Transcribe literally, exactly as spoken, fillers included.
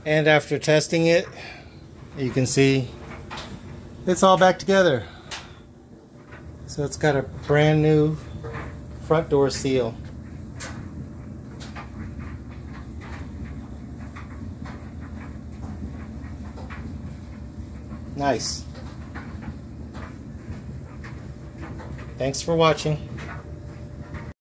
And after testing it, you can see it's all back together. So it's got a brand new front door seal. Nice. Thanks for watching.